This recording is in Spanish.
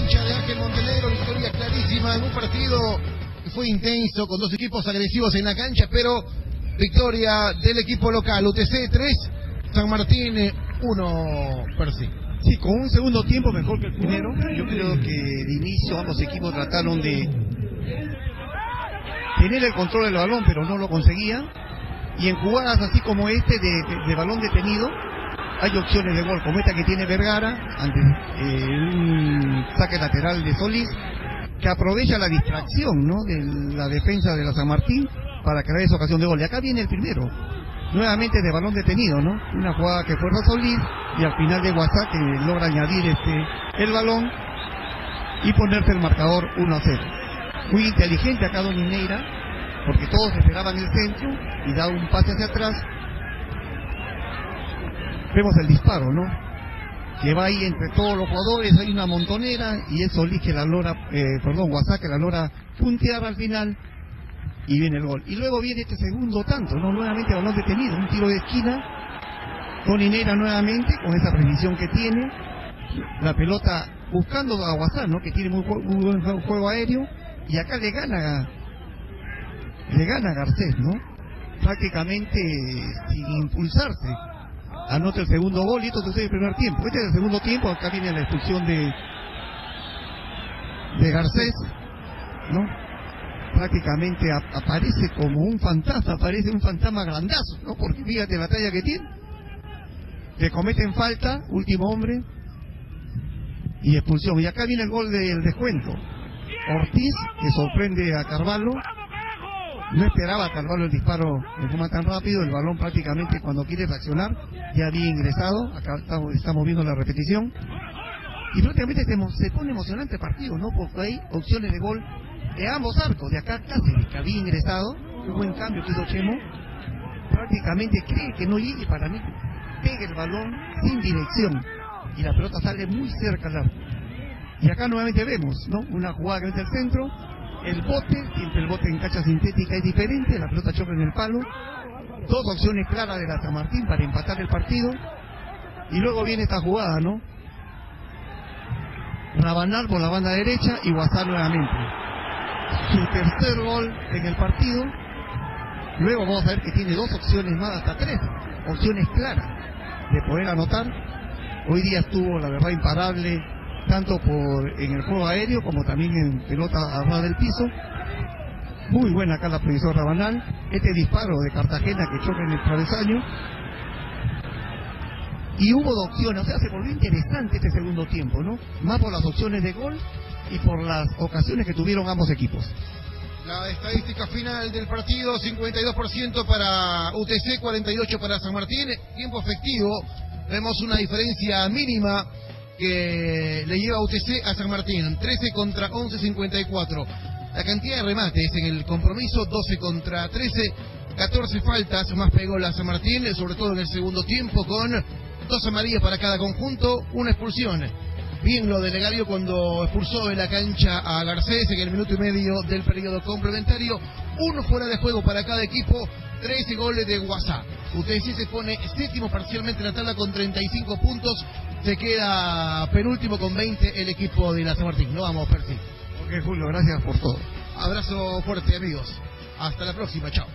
cancha de Ángel Montenegro, victoria clarísima en un partido que fue intenso, con dos equipos agresivos en la cancha, pero victoria del equipo local, UTC 3, San Martín 1, Percy. Sí, con un segundo tiempo mejor que el primero. Yo creo que de inicio ambos equipos trataron de tener el control del balón, pero no lo conseguían. Y en jugadas así como de balón detenido, hay opciones de gol, como esta que tiene Vergara, ante un saque lateral de Solís, que aprovecha la distracción, ¿no?, de la defensa de la San Martín para crear esa ocasión de gol. Y acá viene el primero, nuevamente de balón detenido, ¿no? Una jugada que fuerza Solís y al final de Guasá, que logra añadir el balón y ponerse el marcador 1-0. Muy inteligente acá Don Mineira, porque todos esperaban el centro y da un pase hacia atrás. Vemos el disparo, ¿no?, que va ahí entre todos los jugadores, hay una montonera y es Solís que la logra, Guasá que la logra puntear al final y viene el gol. Y luego viene este segundo tanto, ¿no?, nuevamente balón detenido, un tiro de esquina, con Inera nuevamente, con esa precisión que tiene, la pelota buscando a Guasá, ¿no?, que tiene muy buen juego aéreo, y acá le gana Garcés, ¿no?, prácticamente sin impulsarse. Anota el segundo gol y esto sucede en el primer tiempo. Este es el segundo tiempo, acá viene la expulsión de Garcés, ¿no? Prácticamente aparece como un fantasma, parece un fantasma grandazo, ¿no?, porque fíjate la talla que tiene. Le cometen falta, último hombre, y expulsión. Y acá viene el gol del descuento. Ortiz, que sorprende a Carvalho. No esperaba Carvalho el disparo de forma tan rápido, el balón prácticamente cuando quiere reaccionar ya había ingresado. Acá estamos viendo la repetición. Y prácticamente se pone emocionante el partido, ¿no?, porque hay opciones de gol de ambos arcos. De acá Cáceres, que había ingresado, un buen cambio que hizo Chemo, prácticamente cree que no llegue, para mí pega el balón sin dirección y la pelota sale muy cerca al arco. Y acá nuevamente vemos, ¿no?, una jugada que mete al centro, el bote, siempre el bote en cancha sintética es diferente, la pelota choca en el palo, dos opciones claras de la San Martín para empatar el partido, y luego viene esta jugada, ¿no?, Rabanal por la banda derecha y Guasá nuevamente. Su tercer gol en el partido. Luego vamos a ver que tiene dos opciones más, hasta tres opciones claras de poder anotar. Hoy día estuvo, la verdad, imparable, tanto en el juego aéreo como también en pelota a ras del piso. Muy buena acá la profesora Rabanal. Este disparo de Cartagena que choca en el travesaño. Y hubo dos opciones, o sea, se volvió interesante este segundo tiempo, ¿no?, más por las opciones de gol y por las ocasiones que tuvieron ambos equipos. La estadística final del partido: 52% para UTC, 48% para San Martín. Tiempo efectivo, vemos una diferencia mínima que le lleva a UTC a San Martín, 13 contra 11, 54. La cantidad de remates en el compromiso, 12 contra 13, 14 faltas, más pegó la San Martín, sobre todo en el segundo tiempo, con 2 amarillas para cada conjunto, una expulsión. Bien lo de Legario cuando expulsó en la cancha a Garcés en el minuto y medio del periodo complementario. 1 fuera de juego para cada equipo, 13 goles de Guasá. UTC se pone séptimo parcialmente en la tabla con 35 puntos. Se queda penúltimo con 20 el equipo de la San Martín. No vamos, Percy. Ok, Julio, gracias por todo. Abrazo fuerte, amigos. Hasta la próxima, chao.